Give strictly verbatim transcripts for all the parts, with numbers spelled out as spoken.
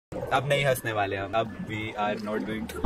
अब नहीं हंसने वाले हम, अब we are not going to.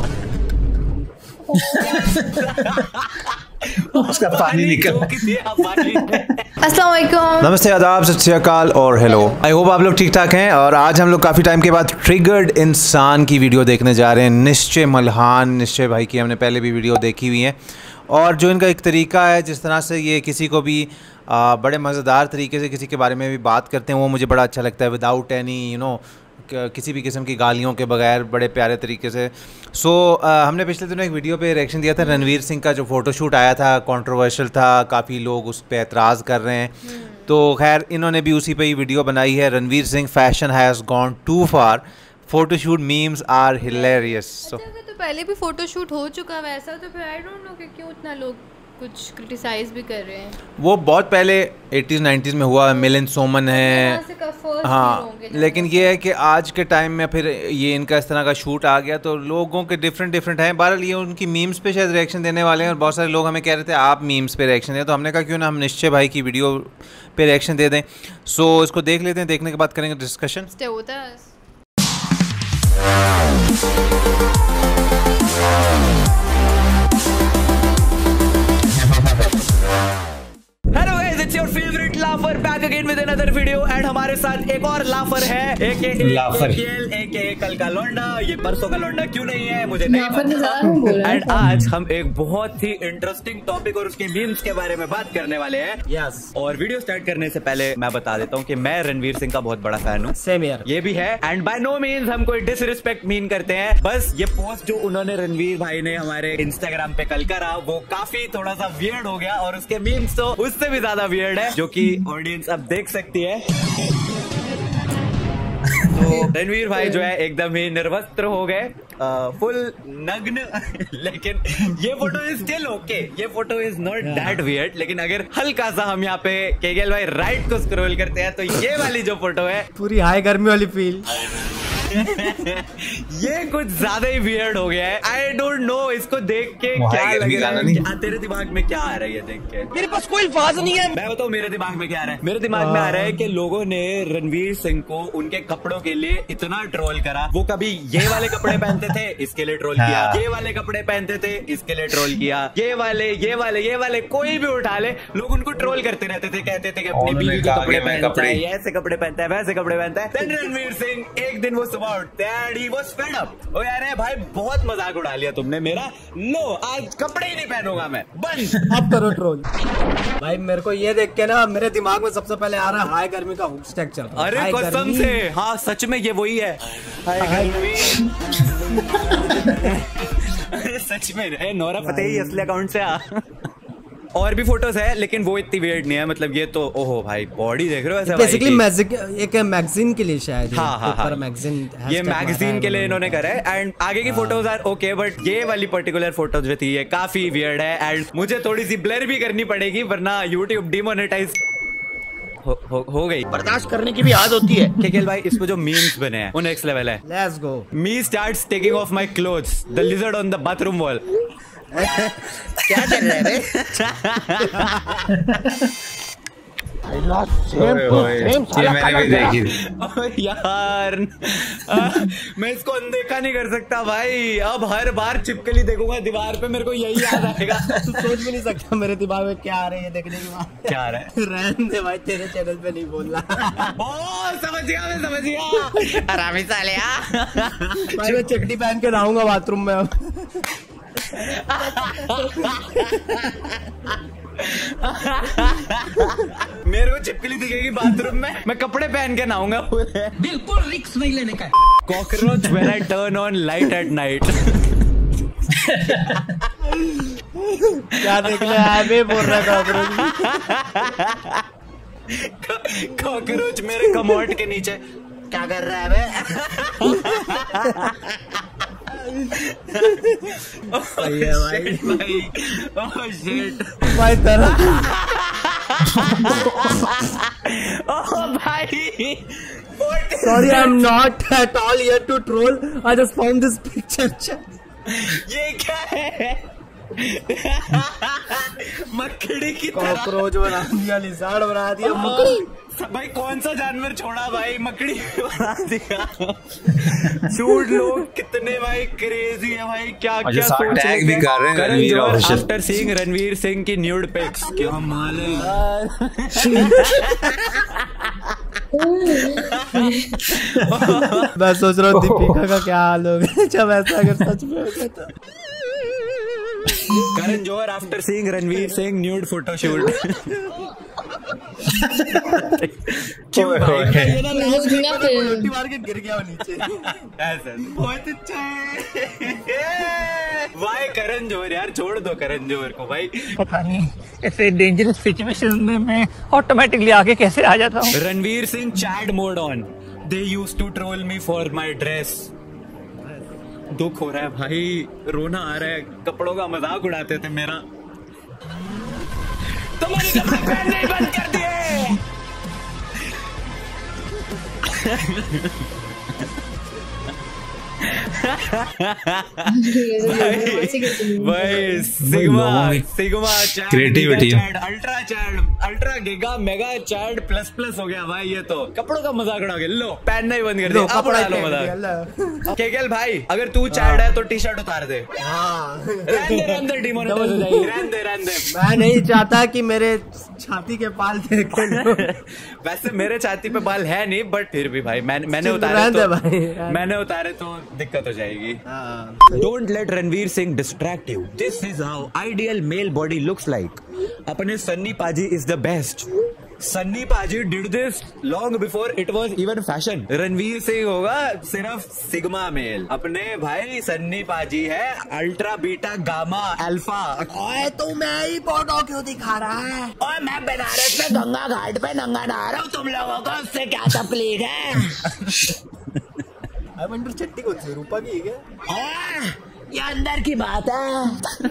उसका पानी निकल। अस्सलाम वालेकुम, नमस्ते, आदाब, सत श्री अकाल और हेलो। आई होप आप लोग ठीक ठाक हैं। और आज हम लोग काफ़ी टाइम के बाद ट्रिगर्ड इंसान की वीडियो देखने जा रहे हैं। निश्चय मल्हान, निश्चय भाई की हमने पहले भी वीडियो देखी हुई है और जो इनका एक तरीका है जिस तरह से ये किसी को भी आ, बड़े मज़ेदार तरीके से किसी के बारे में भी बात करते हैं, वो मुझे बड़ा अच्छा लगता है। विदाउट एनी यू नो किसी भी किस्म की गालियों के बगैर बड़े प्यारे तरीके से। सो so, uh, हमने पिछले दिनों एक वीडियो पे रिएक्शन दिया था रणवीर सिंह का, जो फ़ोटोशूट आया था, कंट्रोवर्शियल था, काफ़ी लोग उस पर एतराज़ कर रहे हैं। तो खैर इन्होंने भी उसी पे ही वीडियो बनाई है। Ranveer Singh fashion has gone too far, photoshoot memes are hilarious. तो पहले भी फोटोशूट हो चुका वैसा, तो फिर आई डोंट नो कि क्यों इतना लोग कुछ क्रिटिसाइज भी कर रहे हैं। वो बहुत पहले एटीज़ नाइंटीज़ में हुआ, मिलिंद सोमन है, हाँ, लेकिन ये है कि आज के टाइम में फिर ये इनका इस तरह का शूट आ गया तो लोगों के डिफरेंट डिफरेंट हैं। बहरहाल ये उनकी मीम्स पे शायद रिएक्शन देने वाले हैं और बहुत सारे लोग हमें कह रहे थे आप मीम्स पे रिएक्शन दें, तो हमने कहा क्यों ना हम निश्चय भाई की वीडियो पे रिएक्शन दे दें। सो इसको देख लेते हैं, देखने के बाद करेंगे discussion. Hello guys, it's your favourite laughter back again with another video and हमारे साथ एक और लाफर है, एक लाफर एक एक कल का लौंडा, ये परसों का लौंडा क्यों नहीं है मुझे नहीं पता। एंड आज हम एक बहुत ही इंटरेस्टिंग टॉपिक और उसके मीम्स के बारे में बात करने वाले हैं। Yes yes. और वीडियो स्टार्ट करने से पहले मैं बता देता हूँ कि मैं रणवीर सिंह का बहुत बड़ा फैन हूँ। सेम यार, ये भी है। एंड बाय नो मीन्स हम कोई डिसरिस्पेक्ट मीन करते हैं, बस ये पोस्ट जो उन्होंने रणवीर भाई ने हमारे इंस्टाग्राम पे कल करा वो काफी थोड़ा सा वियर्ड हो गया और उसके मीम्स तो उससे भी ज्यादा वियर्ड है, जो कि ऑडियंस अब देख सकती है। तो रणवीर भाई जो है एकदम ही निर्वस्त्र हो गए, फुल नग्न। लेकिन ये फोटो इज स्टिल ओके, ये photo is not that weird. लेकिन अगर हल्का सा हम यहाँ पे केगेल भाई राइट को स्क्रॉल करते हैं तो ये वाली जो फोटो है पूरी हाई गर्मी वाली फील ये कुछ ज्यादा ही वियर्ड हो गया है। आई डोंट नो इसको देख के क्या लग रहा है। तेरे दिमाग में क्या आ रहा है ये देख के? मेरे पास कोई अल्फाज नहीं है। मैं बताऊं मेरे दिमाग में क्या आ रहा है? मेरे दिमाग में आ रहा है कि लोगों ने रणवीर सिंह को उनके कपड़ों के लिए इतना ट्रोल करा। वो कभी ये वाले कपड़े पहनते थे, इसके लिए ट्रोल किया, ये वाले कपड़े पहनते थे, इसके लिए ट्रोल किया, ये वाले ये वाले ये वाले कोई भी उठा ले, लोग उनको ट्रोल करते रहते थे, कहते थे कि अपनी बीवी के कपड़े पहनता है, ऐसे कपड़े पहनता है, वैसे कपड़े पहनता है। देन रणवीर सिंह एक दिन वो That he was fed up. ओ यार भाई बहुत मजाक उड़ा लिया तुमने मेरा, लो आज कपड़े ही नहीं पहनूंगा मैं, बंद। अब करो ट्रोल। भाई मेरे को ये देख के ना मेरे दिमाग में सबसे पहले आ रहा है हाई गर्मी का हुक स्टैक चल रहा है। अरे कसम से, हाँ सच में ये वही है हाई गर्मी। अरे सच में नोरा फतेही असली अकाउंट से आ। और भी फोटोज है लेकिन वो इतनी वियर्ड नहीं है। मतलब ये तो ओहो भाई बॉडी देख रहे हो ऐसे बेसिकली एक मैगजीन के लिए शायद। हाँ हाँ हाँ मैगजीन, ये मैगजीन के लिए इन्होंने करा है। एंड आगे की फोटोज आर ओके, बट ये वाली पर्टिकुलर फोटो जो थी ये काफी वियर्ड है एंड मुझे थोड़ी सी ब्लर भी करनी पड़ेगी वरना यूट्यूब डिमोनेटाइज हो, हो, हो गई। बर्दाश्त करने की भी आदत होती है। केकेल भाई इस पे जो मीम्स बने हैं वो नेक्स्ट लेवल है। Let's go. Me starts taking off my clothes, the lizard on the bathroom wall. क्या चल रहा है यार? मैं इसको अनदेखा नहीं कर सकता भाई। अब हर बार चिपकली देखूंगा दीवार पे मेरे को यही याद आएगा। तू सोच भी नहीं सकता मेरे दिमाग में क्या आ रहा है ये देखने के बाद। क्या आ रहा है? रहने दे भाई, तेरे चैनल पे नहीं बोलना। ओ समझ गया, मैं समझ गया। आरामी साले भाई मैं चड्डी पहन के नहाऊंगा बाथरूम में अब। मेरे को चिपकली दिखेगी बाथरूम में, मैं कपड़े पहन के नहाऊंगा पूरे। बिल्कुल रिस्क नहीं लेने का। Cockroach when I turn on light at night. क्या देखने आया बोल रहा है कॉकरोच? कॉकरोच मेरे कमोड के नीचे क्या कर रहा है बे? भाई भाई ओह शिट भाई तरह ओह भाई sorry I'm not at all here to troll, I just found this picture। ये क्या है? मकड़ी की कॉकरोच बना दिया, लिसार्ड बना दिया, मकड़ी भाई कौन सा जानवर छोड़ा भाई, मकड़ी बना दिया। शूट लोग कितने भाई क्रेजी है भाई, क्या क्या सोच टैग भी कर रहे हैं Ranveer official. After seeing Ranveer Singh की न्यूड पिक्स, क्या माल है। मैं सोच रहा हूँ दीपिका का क्या हाल होगा जब ऐसा अगर सच में होगा तो। Karan Johar after seeing Ranveer Singh nude photoshoot. क्यों भाई ये ना रोटी मार के गिर गया नीचे ऐसा। बहुत अच्छा है भाई करण जौहर, यार छोड़ दो करण जौहर को भाई। पता नहीं ऐसे डेंजरस सिचुएशन में मैं ऑटोमेटिकली आगे कैसे आ जाता हूँ। Ranveer Singh chad mode on, they used to troll me for my dress. दुख हो रहा है भाई, रोना आ रहा है, कपड़ों का मजाक उड़ाते थे मेरा, तुम्हारे कपड़े पहनने ही बंद कर दिए। भाई sigma sigma creativity ultra chad ultra giga mega chad plus plus हो गया भाई। ये तो कपड़ों का मजाक उड़ा के लो, पहनना ही बंद कर दिया। अब उड़ा लो मजाक। केकेएल भाई अगर तू चैट है तो टी शर्ट उतार दे। रहने दे डिमोनेटाइज हो जाएगी, रहने दे रहने दे। मैं नहीं चाहता कि मेरे छाती के बाल देखे। वैसे मेरे छाती पे बाल है नहीं, बट फिर भी भाई मैंने मैंने उतारे तो भाई मैंने उतारे तो दिक्कत हो जाएगी। Don't let Ranveer Singh distract you, this is how ideal male body looks like. अपने Sunny paaji is the best. Sunny paaji did this long before it was even fashion. Ranveer Singh होगा सिर्फ सिग्मा मेल, अपने भाई सन्नी पाजी है अल्ट्रा बीटा गामा अल्फा। ओए तू मैं ही फोटो क्यों दिखा रहा है? और मैं बनारस में गंगा घाट पे नंगा नहा रहा हूँ, तुम लोगों को उससे क्या तकलीफ है? आई वंडर चट्टी कौन सी रूपा की है क्या? ये अंदर की बात है।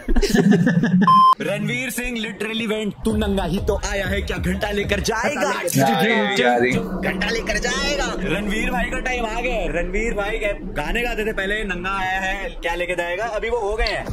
रणवीर सिंह लिटरली वेंट, तू नंगा ही तो आया है क्या घंटा लेकर जाएगा? घंटा लेकर जाएगा। रणवीर भाई का टाइम आ गया। रणवीर भाई गाने गाते थे पहले, नंगा आया है क्या लेके जाएगा, अभी वो हो गए हैं।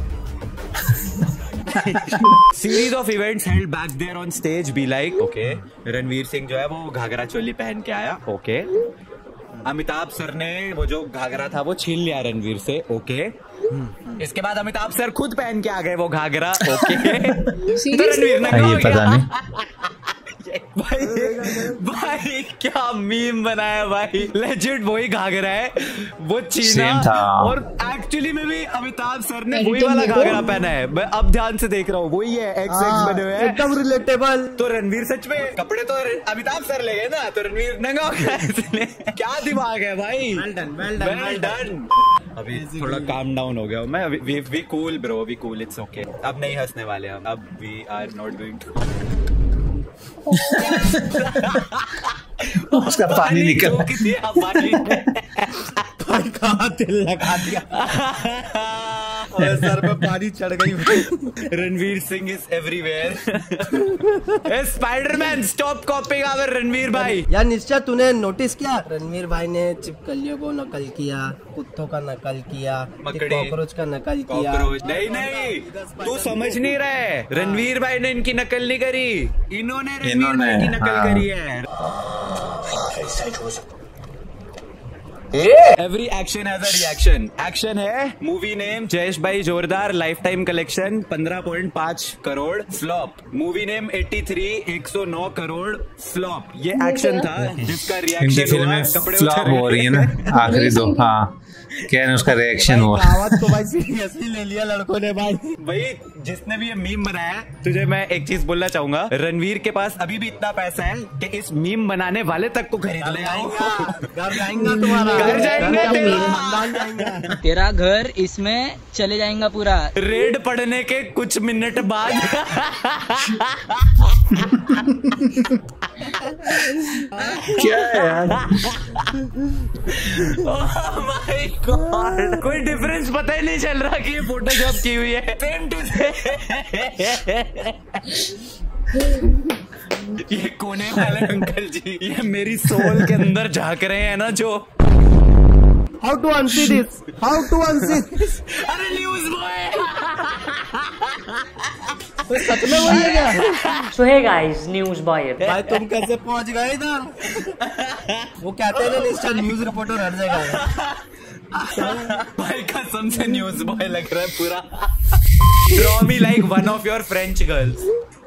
Series of events held back there on stage be like okay. Ranveer Singh जो है वो घाघरा चोली पहन के आया, ओके। अमिताभ सर ने वो जो घाघरा था वो छीन लिया रणवीर से, ओके। इसके बाद अमिताभ सर खुद पहन के आ गए वो घाघरा, ओके। तो रणवीर ने ये पता नहीं भाई भाई क्या मीम बनाया भाई, लेजिट वही घाघरा है, वो छीना और एक्चुअली में भी अमिताभ सर ने वही वाला घाघरा पहना है। मैं अब ध्यान से देख रहा हूँ, वही है, एक्स एक्स बने हुए हैं, एकदम रिलेटेबल। तो रणवीर सच में कपड़े तो अमिताभ सर ले गए ना, तो रणवीर नंगा हो गया इसलिए। क्या दिमाग है भाई, well done well done well done. अभी थोड़ा काम डाउन हो गया मैं, we we cool bro, we cool, it's okay. अब नहीं हंसने वाले हम, अब we are not going to. उसका पानी निकल भाई कहाँ दिल लगा दिया, सर पे पानी चढ़ गई। Ranveer Singh is everywhere. Spiderman stop copying our Ranveer भाई। यार निश्चय तूने नोटिस किया, रणवीर भाई ने चिपकलियों को नकल किया, कुत्तों का नकल किया, कॉकरोच का नकल किया। नहीं नहीं तू समझ नहीं रहे, रणवीर भाई ने इनकी नकल नहीं करी, इन्होंने रणवीर भाई की नकल करी है। Every action has a reaction. Action है movie name Jayesh bhai Jordaar, lifetime collection पंद्रह पॉइंट पाँच करोड़, फ्लॉप। मूवी नेम तिरासी, एक सौ नौ करोड़, फ्लॉप। ये एक्शन था जिसका रिएक्शन हुआ, कपड़े फ्लॉप हो रही है ना आखिरी दो। हाँ क्या है उसका रिएक्शन हुआ। आवाज को भाई सीरियसली ले लिया लड़कों ने भाई। भाई जिसने भी ये मीम बनाया है, तुझे मैं एक चीज बोलना चाहूंगा, रणवीर के पास अभी भी इतना पैसा है कि इस मीम बनाने वाले तक को खरीद ले आएगा। घर जाएगा तुम्हारा, घर जाएगा तेरा घर इसमें चले जाएगा पूरा। रेड पड़ने के कुछ मिनट बाद क्या है यार, oh my God, कोई डिफरेंस पता ही नहीं चल रहा कि ये फोटोशॉप की हुई है। सेम टू ये कोने वाले अंकल जी, ये मेरी सोल के अंदर झांक रहे हैं ना जो। How to unsee this, how to unsee this. अरे न्यूज बॉय सच में वही है क्या? So hey guys, news boy. भाई तुम कैसे पहुंच गए इधर? वो कहते हैं ना निश्चय न्यूज रिपोर्टर हर जगह। भाई कसम से न्यूज बॉय लग रहा है पूरा। Draw me like one of your French girls.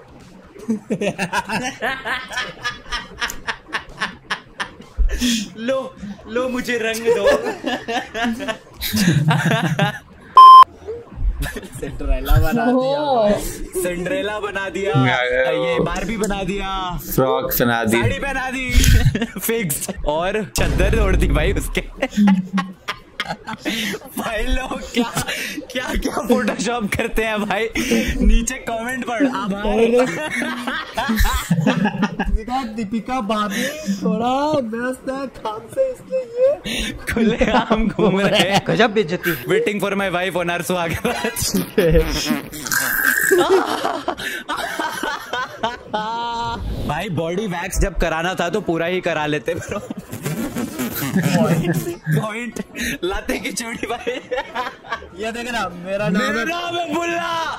लो लो मुझे रंग दो। सिंड्रेला बना दिया, सिंड्रेला बना दिया, ये बारबी बना दिया, फ्रॉक बना दी, साड़ी पहना दी, फिक्स और चद्दर तोड़ दी भाई उसके। भाई लोग क्या क्या क्या फोटोशॉप करते हैं भाई। नीचे कमेंट पढ़। दीपिका भाभी थोड़ा व्यस्त है काम से, इसलिए ये खुले आम घूम रहे हैं। गजब बेइज्जती। Waiting for my wife on our स्वागत। भाई बॉडी वैक्स जब कराना था तो पूरा ही करा लेते ब्रो। पॉइंट लाते की चोटी भाई। ये देख ना मेरा नाम मेरा नाम है बुल्ला।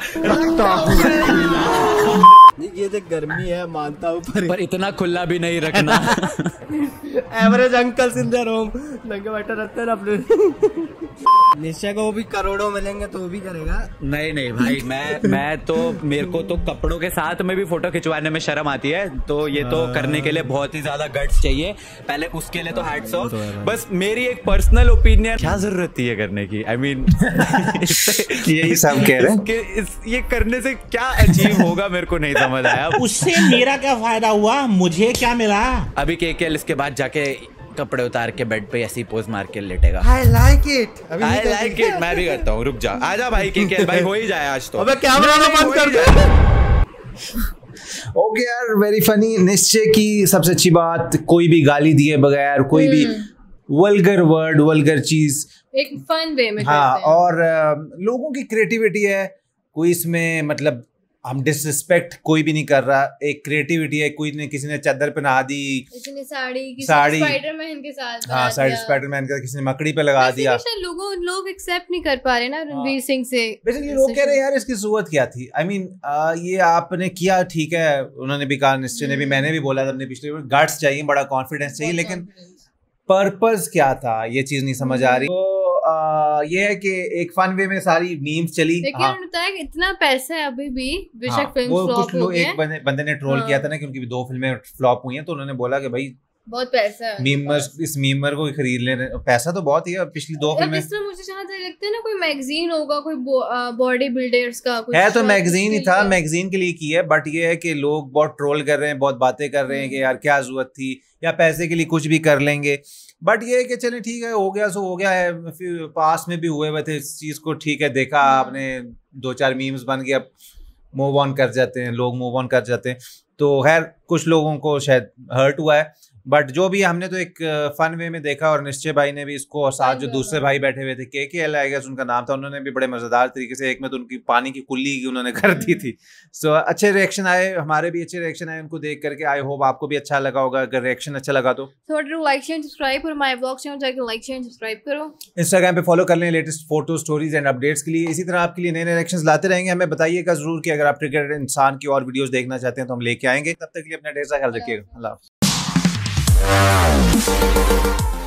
ये जो गर्मी है मानता हूँ, पर, पर इतना खुला भी नहीं रखना। एवरेज अंकल सिंधर होम नंगे बैठे रहते हैं अपने। निश्चय को वो भी करोड़ों मिलेंगे तो वो भी करेगा। नहीं नहीं भाई मैं मैं तो मेरे को तो कपड़ों के साथ में भी फोटो खिंचवाने में शर्म आती है, तो ये तो करने के लिए बहुत ही ज्यादा गट्स चाहिए। पहले उसके लिए तो हैट्स ऑफ। बस मेरी एक पर्सनल ओपिनियन, क्या जरूरत थी ये करने की? आई मीन यही सब कह रहे हैं कि इस, ये करने से क्या अचीव होगा मेरे को नहीं समझ आया। उससे मेरा क्या फायदा हुआ, मुझे क्या मिला? अभी केकेएल इसके बाद जाके कपड़े उतार के बेड पे ऐसी पोज मार के लेटेगा। I like it। I like it। मैं भी करता हूँ, रुक जा, आजा भाई केकेएल भाई, हो ही जाए आज तो। अबे कैमरा ना बंद कर दे। ओके यार, वेरी फनी। निश्चय की सबसे अच्छी बात, कोई भी गाली दिए बगैर, कोई भी वल्गर वर्ड, वल्गर चीज एक फन वे में हाँ, करते हैं। और आ, लोगों की क्रिएटिविटी है, कोई इसमें मतलब हम डिसरिस्पेक्ट कोई भी नहीं कर रहा। एक क्रिएटिविटी है, कोई ने किसी ने चादर पहना दी, किसी ने साड़ी, किसी साड़ी, ने स्पाइडरमैन के साथ हाँ साइड स्पाइडरमैन का, किसी ने मकड़ी पे लगा दिया। लोगों लोग एक्सेप्ट नहीं कर पा रहे ना रणवीर सिंह से। बेसिकली लोग कह रहे हैं यार इसकी जरूरत क्या थी। आई I मीन mean, ये आपने किया ठीक है, उन्होंने भी कहा, निश्चय ने भी, मैंने भी बोला था अपने पिछले, गट्स चाहिए, बड़ा कॉन्फिडेंस चाहिए, लेकिन पर्पस क्या था ये चीज नहीं समझ आ रही। तो आ, ये है कि एक फन वे में सारी मीम्स चली। लेकिन हाँ, उन्होंने बताया कि इतना पैसा है अभी भी, बेशक हाँ, फिल्म वो फ्लॉप कुछ हो लोग, गई एक है। बंदे, बंदे ने ट्रोल हाँ। किया था ना कि उनकी भी दो फिल्में फ्लॉप हुई हैं, तो उन्होंने बोला कि भाई बहुत पैसा है मीमर्स, इस मीमर को खरीद ले रहे, पैसा तो बहुत ही है। पिछली दो फिल्में इसमें मुझे जहाँ तक लगता है ना, कोई मैगजीन होगा, कोई बॉडी बिल्डर्स का कुछ है, तो मैगजीन ही था, होगा। मैगजीन के लिए की है। बट ये है कि लोग बहुत ट्रोल कर रहे हैं, बहुत बातें कर रहे हैं कि यार क्या जरूरत थी, या पैसे के लिए कुछ भी कर लेंगे। बट ये है कि चले ठीक है, हो गया सो हो गया है। फिर पास में भी हुए हुए थे इस चीज को, ठीक है, देखा आपने, दो चार मीम्स बन गया, मूव ऑन कर जाते हैं लोग, मूव ऑन कर जाते हैं। तो खैर कुछ लोगों को शायद हर्ट हुआ है, बट जो भी हमने तो एक फन वे में देखा। और निश्चय भाई ने भी इसको, और साथ जो दूसरे भाई बैठे हुए थे, केकेएल आई गेस उनका नाम था, उन्होंने भी बड़े मजेदार तरीके से, एक में तो उनकी पानी की कुल्ली की उन्होंने कर दी थी। सो so, अच्छे रिएक्शन आए, हमारे भी अच्छे रिएक्शन आए उनको देख करके। आई होप आपको भी अच्छा लगा होगा। अगर रिएक्शन अच्छा लगा तो लाइक शेयर सब्सक्राइब और माय व्लॉग्स चैनल जाके लाइक शेयर सब्सक्राइब करो। इंस्टाग्राम पे फॉलो कर लें latest photo, stories and updates के लिए। इसी तरह आपके लिए नए नए रिएक्शंस लाते रहेंगे। हमें बताइएगा जरूर कि अगर आप ट्रिगर इंसान की और वीडियोस देखना चाहते हैं तो हम लेके आएंगे। तब तक के लिए अपना ढेर सारा ख्याल रखिएगा। अल्लाह हाफ़िज़।